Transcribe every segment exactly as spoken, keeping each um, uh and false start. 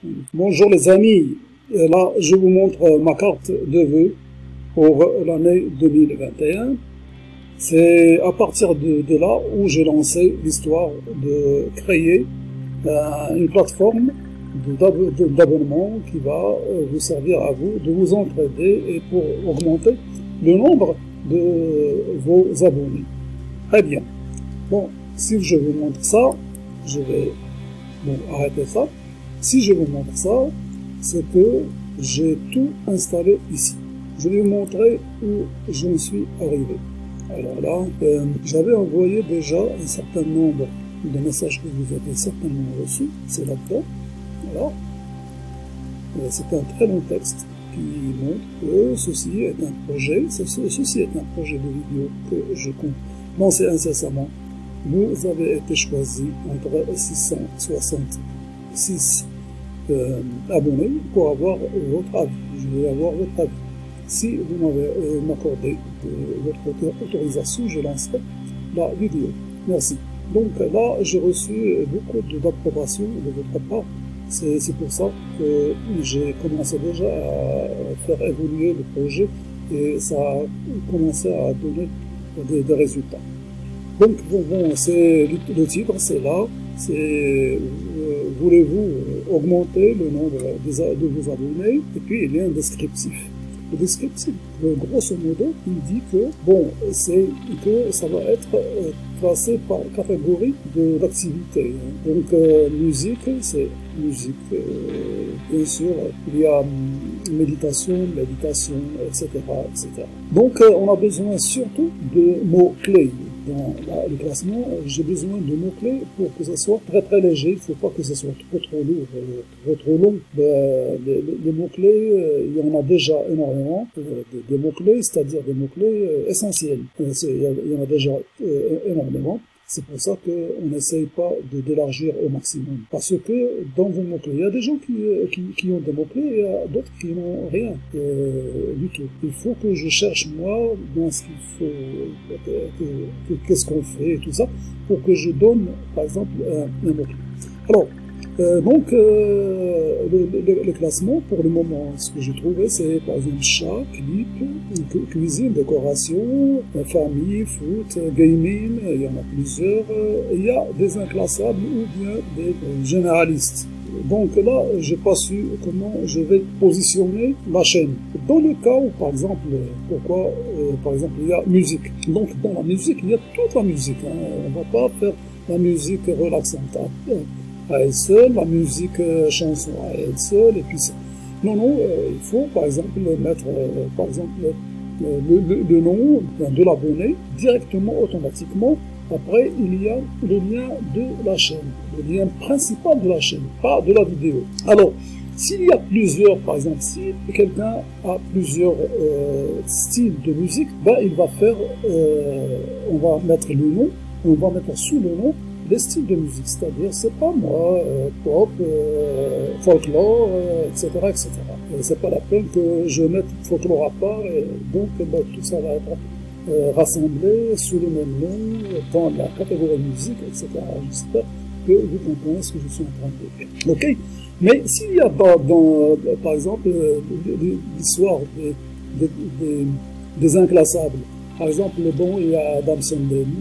Bonjour les amis, et là je vous montre ma carte de vœux pour l'année deux mille vingt et un. C'est à partir de, de là où j'ai lancé l'histoire de créer euh, une plateforme d'abonnement qui va vous servir à vous, de vous entraider et pour augmenter le nombre de vos abonnés. Très bien. Bon, si je vous montre ça, je vais bon, arrêter ça. Si je vous montre ça, c'est que j'ai tout installé ici. Je vais vous montrer où je suis arrivé. Alors là, euh, j'avais envoyé déjà un certain nombre de messages que vous avez certainement reçus. C'est là-dedans. Voilà. C'est un très long texte qui montre que ceci est un projet, ceci est un projet de vidéo que je compte lancer incessamment. Vous avez été choisi entre six cent soixante-six euh, abonnés pour avoir votre avis. Je vais avoir votre avis. Si vous m'avez euh, m'accordé votre autorisation, je lancerai la vidéo. Merci. Donc là, j'ai reçu beaucoup d'approbation de votre part. C'est pour ça que j'ai commencé déjà à faire évoluer le projet et ça a commencé à donner des, des résultats. Donc bon, bon c'est le titre, c'est là, c'est euh, voulez-vous augmenter le nombre de vos abonnés, et puis il y a un descriptif. Le descriptif, grosso modo, il dit que bon, c'est que ça va être euh, classé par catégorie d'activité. Donc euh, musique, c'est musique, euh, bien sûr, il y a hum, méditation, méditation, et cetera, et cetera. Donc euh, on a besoin surtout de mots-clés. Dans la, le classement, j'ai besoin de mots-clés pour que ça soit très très léger. Il ne faut pas que ce soit trop trop lourd, euh, trop trop long. Ben, les, les, les mots-clés, euh, il y en a déjà énormément. Euh, des, des mots-clés, c'est-à-dire des mots-clés euh, essentiels. Euh, il, y a, il y en a déjà euh, énormément. C'est pour ça qu'on n'essaye pas d'élargir au maximum. Parce que dans vos mots-clés, il y a des gens qui, qui, qui ont des mots-clés et il y a d'autres qui n'ont rien euh, du tout. Il faut que je cherche, moi, dans ce qu'il faut, qu'est-ce qu'on fait et tout ça, pour que je donne, par exemple, un, un mot-clé. Alors, euh, donc, euh, le, le, le classement, pour le moment, ce que j'ai trouvé, c'est par exemple chat, clip, cuisine, décoration, famille, foot, gaming, il y en a plusieurs. Il y a des inclassables ou bien des généralistes. Donc là, j'ai pas su comment je vais positionner ma chaîne. Dans le cas où, par exemple, pourquoi, euh, par exemple, il y a musique. Donc dans la musique, il y a toute la musique. Hein. On va pas faire la musique relaxante à elle seule, la musique euh, chanson à elle seule, et puis ça. Non, non, euh, il faut par exemple mettre, euh, par exemple, euh, le, le, le nom de l'abonné directement, automatiquement. Après, il y a le lien de la chaîne, le lien principal de la chaîne, pas de la vidéo. Alors, s'il y a plusieurs, par exemple, si quelqu'un a plusieurs euh, styles de musique, ben il va faire, euh, on va mettre le nom, on va mettre sous le nom des styles de musique, c'est-à-dire, c'est pas moi, euh, pop, euh, folklore, euh, et cetera, et cetera. C'est pas la peine que je mette folklore à part, et donc ben, tout ça va être euh, rassemblé sous le même nom, dans la catégorie musique, et cetera. J'espère que vous comprenez ce que je suis en train de dire. Ok? Mais s'il y a pas dans, par exemple, l'histoire des, des, des, des inclassables, par exemple, bon, il y a Damson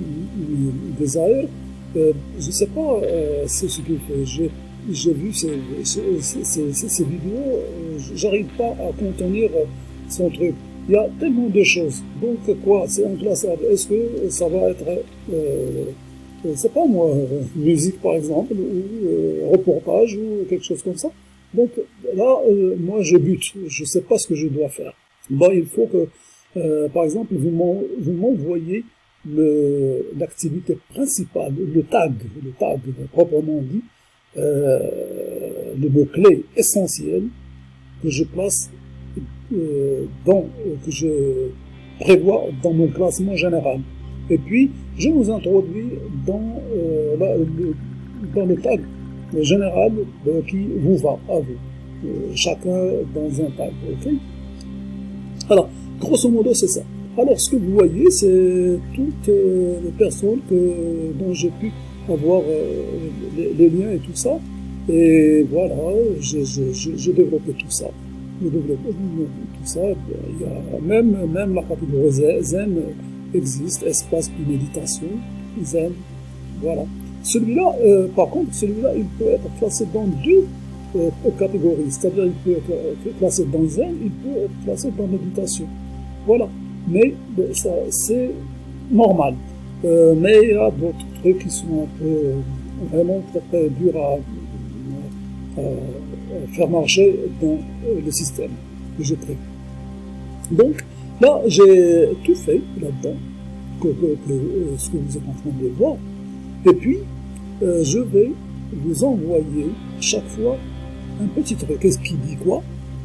Desire, Euh, je ne sais pas euh, c'est ce qu'il fait. J'ai vu ces, ces, ces, ces, ces vidéos, euh, j'arrive pas à contenir son truc. Il y a tellement de choses. Donc quoi, c'est inclassable. Est-ce que ça va être, euh, c'est pas moi, musique par exemple, ou euh, reportage, ou quelque chose comme ça. Donc là, euh, moi je bute. Je sais pas ce que je dois faire. Bon, il faut que, euh, par exemple, vous m'envoyez l'activité principale, le tag, le tag proprement dit, euh, le mot-clé essentiel que je place, euh, dans, que je prévois dans mon classement général. Et puis, je vous introduis dans, euh, la, le, dans le tag général euh, qui vous va à vous. Euh, chacun dans un tag, ok? Alors, grosso modo, c'est ça. Alors, ce que vous voyez, c'est toutes euh, les personnes que, dont j'ai pu avoir euh, les, les liens et tout ça. Et voilà, j'ai développé tout ça. J'ai développé tout ça. Il y a même, même la catégorie zen existe, espace de méditation, zen, voilà. Celui-là, euh, par contre, celui-là, il peut être classé dans deux euh, catégories. C'est-à-dire, il peut être classé dans zen, il peut être classé dans méditation. Voilà. Mais ça, c'est normal. Euh, mais il y a d'autres trucs qui sont un peu vraiment très, très durs à, à, à faire marcher dans le système que je crée. Donc, là, j'ai tout fait là-dedans, que, que, que, euh, ce que vous êtes en train de voir. Et puis, euh, je vais vous envoyer chaque fois un petit truc. Qu'est-ce qui dit quoi?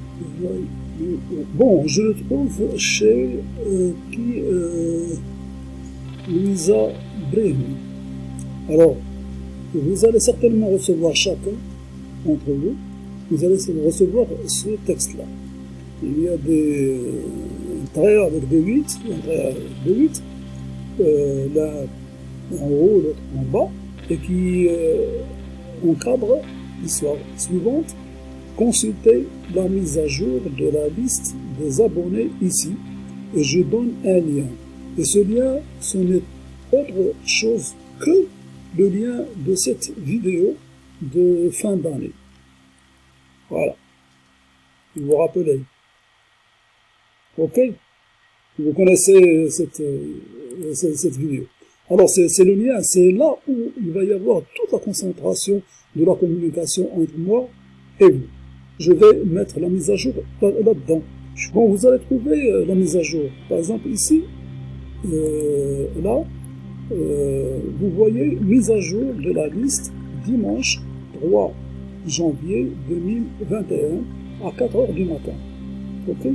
Bon, je le trouve chez euh, qui, euh, Louisa Brehmi. Alors, vous allez certainement recevoir chacun entre vous, vous allez recevoir ce texte-là. Il y a des traits avec des huit, un trait avec des huit, euh, là en haut, l'autre en bas, et qui euh, encadre l'histoire suivante. Consultez la mise à jour de la liste des abonnés ici, et je donne un lien. Et ce lien, ce n'est autre chose que le lien de cette vidéo de fin d'année. Voilà. Vous vous rappelez. Ok? Vous connaissez cette, euh, cette, cette vidéo. Alors, c'est le lien, c'est là où il va y avoir toute la concentration de la communication entre moi et vous. Je vais mettre la mise à jour là-dedans. Bon, vous allez trouver euh, la mise à jour. Par exemple, ici, euh, là, euh, vous voyez mise à jour de la liste dimanche trois janvier deux mille vingt et un à quatre heures du matin. Ok?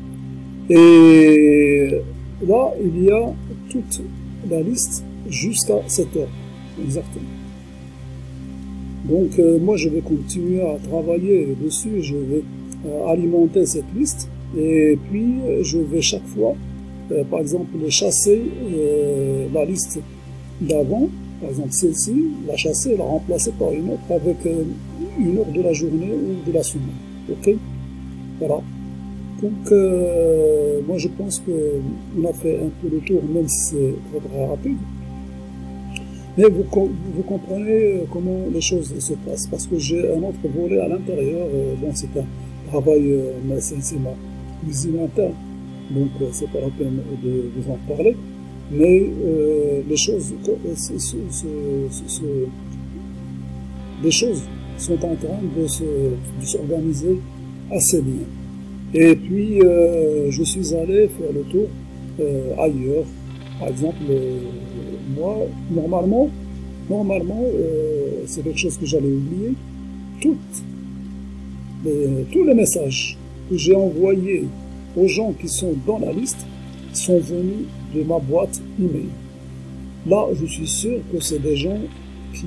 Et là, il y a toute la liste jusqu'à sept heures, exactement. Donc, euh, moi, je vais continuer à travailler dessus, je vais euh, alimenter cette liste, et puis je vais chaque fois, euh, par exemple, chasser euh, la liste d'avant, par exemple celle-ci, la chasser, la remplacer par une autre avec euh, une heure de la journée ou de la semaine. Ok? Voilà. Donc, euh, moi, je pense qu'on a fait un peu le tour, même si c'est très, très rapide. Mais vous, vous comprenez comment les choses se passent, parce que j'ai un autre volet à l'intérieur. Euh, bon, c'est un travail, euh, mais c'est ma cuisine interne, donc euh, c'est pas la peine de vous en parler. Mais euh, les choses, c est, c est, c est, c est, les choses sont en train de s'organiser assez bien. Et puis, euh, je suis allé faire le tour euh, ailleurs. Par exemple, euh, moi, normalement, normalement, euh, c'est quelque chose que j'allais oublier. Toutes les, tous les messages que j'ai envoyés aux gens qui sont dans la liste sont venus de ma boîte email. Là, je suis sûr que c'est des gens qui,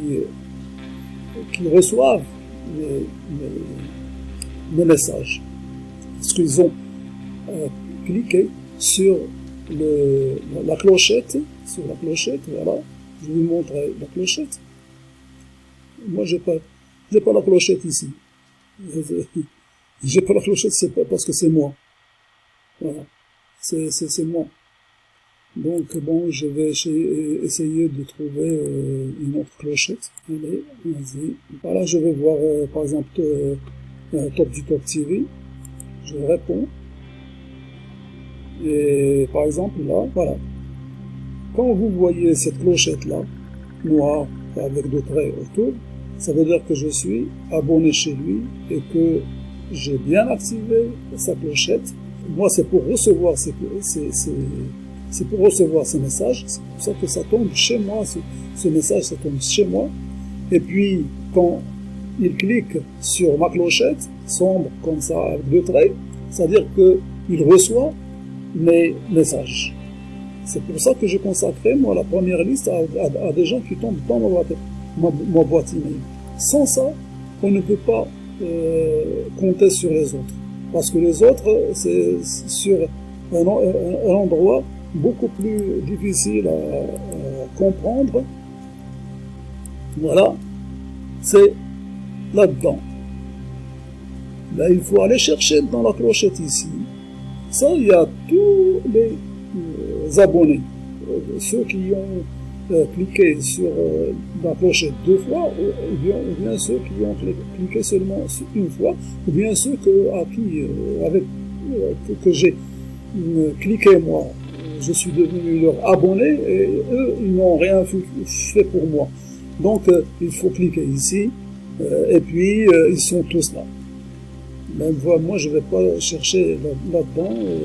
qui reçoivent mes, mes, mes messages. Parce qu'ils ont euh, cliqué sur le, la clochette, sur la clochette, voilà, je vais vous montrer la clochette. Moi, j'ai pas, j'ai pas la clochette ici. J'ai pas la clochette, c'est pas parce que c'est moi. Voilà, c'est moi. Donc, bon, je vais essayer de trouver euh, une autre clochette. Allez, vas-y. Voilà, je vais voir, euh, par exemple, euh, Top du Top T V. Je réponds. Et par exemple, là, voilà. Quand vous voyez cette clochette-là, noire, avec deux traits autour, ça veut dire que je suis abonné chez lui et que j'ai bien activé sa clochette. Moi, c'est pour recevoir ces, ces, ces, c'est pour recevoir ces messages. C'est pour ça que ça tombe chez moi, ce, ce message, ça tombe chez moi. Et puis, quand il clique sur ma clochette, sombre comme ça, avec deux traits, c'est-à-dire qu'il reçoit mes messages. C'est pour ça que je consacrais, moi, la première liste à, à, à des gens qui tombent dans ma boîte, ma, ma boîte email. Sans ça, on ne peut pas euh, compter sur les autres. Parce que les autres, c'est sur un, un, un endroit beaucoup plus difficile à, à comprendre. Voilà. C'est là-dedans, là, il faut aller chercher dans la clochette ici. Ça, il y a tous les euh, abonnés, euh, ceux qui ont euh, cliqué sur euh, la clochette deux fois, ou, ou, bien, ou bien ceux qui ont cliqué seulement une fois, ou bien ceux que, à qui, euh, avec, euh, que, que j'ai euh, cliqué moi, je suis devenu leur abonné, et eux, ils n'ont rien fait pour moi. Donc, euh, il faut cliquer ici, euh, et puis, euh, ils sont tous là. Même moi, je ne vais pas chercher là-dedans. Euh,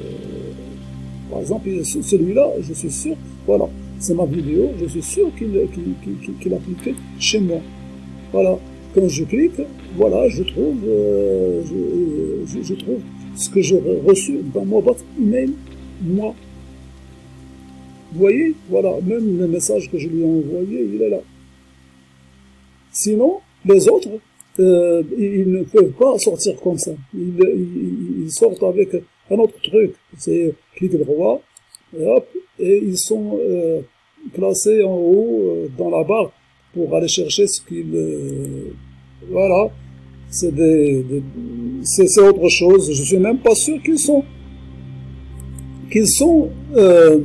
par exemple, celui-là, je suis sûr, voilà, c'est ma vidéo, je suis sûr qu'il qu'il, qu'il a cliqué chez moi. Voilà, quand je clique, voilà, je trouve, euh, je, je, je trouve ce que j'ai reçu dans mon boîte email, moi. Vous voyez, voilà, même le message que je lui ai envoyé, il est là. Sinon, les autres, euh, ils ne peuvent pas sortir comme ça. Ils, ils, ils sortent avec un autre truc. C'est clic droit, et hop, et ils sont euh, placés en haut euh, dans la barre pour aller chercher ce qu'ils... Euh, voilà, c'est des, des c'est autre chose. Je suis même pas sûr qu'ils sont... qu'ils sont... Euh,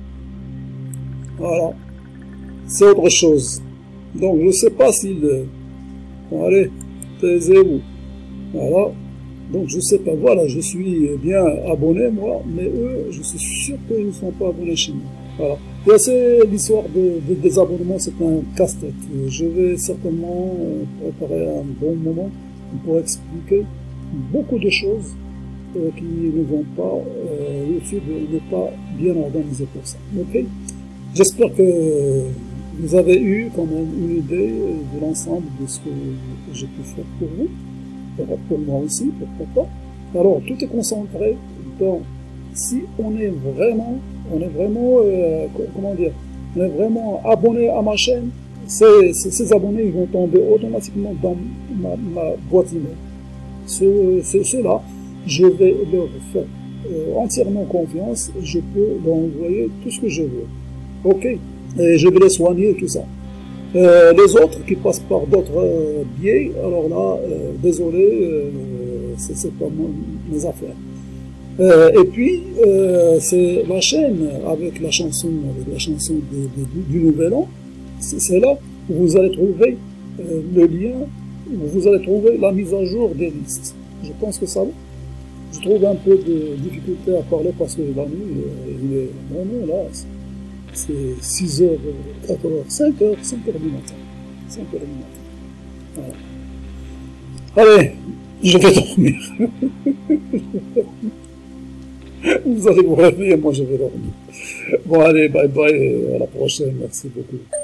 voilà, c'est autre chose. Donc je sais pas s'ils... Bon, allez, taisez-vous. Voilà. Donc je sais pas, voilà, je suis bien abonné moi, mais eux, je suis sûr qu'ils ne sont pas abonnés chez moi. Voilà. Et c'est l'histoire de, de, des abonnements, c'est un casse-tête. Je vais certainement préparer un bon moment pour expliquer beaucoup de choses euh, qui ne vont pas, euh, YouTube n'est pas bien organisé pour ça. Ok? J'espère que vous avez eu quand même une idée de l'ensemble de ce que j'ai pu faire pour vous, pour moi aussi, pourquoi pas. Alors, tout est concentré dans, si on est vraiment, on est vraiment, euh, comment dire, on est vraiment abonné à ma chaîne, ces, ces, ces abonnés ils vont tomber automatiquement dans ma, ma boîte email. Ceux, ceux-là, je vais leur faire euh, entièrement confiance, je peux leur envoyer tout ce que je veux. Ok? Et je vais les soigner et tout ça. Euh, les autres qui passent par d'autres euh, biais, alors là, euh, désolé, euh, c'est pas moi, mes affaires. Euh, et puis, euh, c'est la chaîne avec la chanson, avec la chanson de, de, du, du Nouvel An, c'est là où vous allez trouver euh, le lien, où vous allez trouver la mise à jour des listes. Je pense que ça va. Je trouve un peu de difficulté à parler parce que la nuit, euh, il est vraiment là. C'est six heures, quatre heures, cinq heures, cinq heures du matin. cinq heures du matin. Voilà. Allez, je vais dormir. Vous allez vous réveiller, moi je vais dormir. Bon, allez, bye bye, à la prochaine, merci beaucoup.